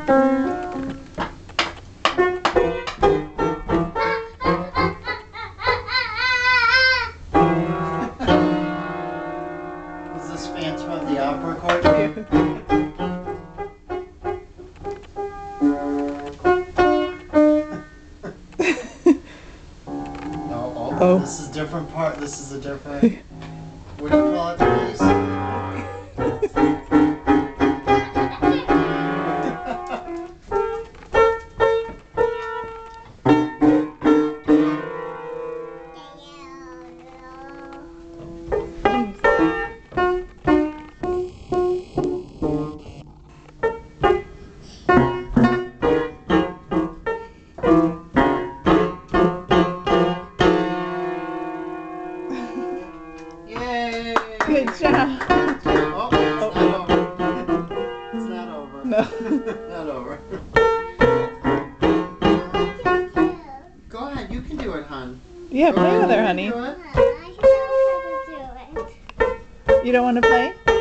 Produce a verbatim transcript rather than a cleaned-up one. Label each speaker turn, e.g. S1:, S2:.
S1: Is this Phantom of the Opera chord? No, oh,
S2: Oh.
S1: This is a different part. This is a different. What do you call it, please? Yay!
S2: Good job.
S1: Oh, it's not over. It's not over.
S2: No.
S1: Not over. Go ahead, you can do it, hon.
S2: Yeah,
S1: Go
S2: play
S1: ahead,
S2: with her,
S1: you
S2: honey.
S1: can do it.
S3: I don't know how to do it.
S2: You don't want to play?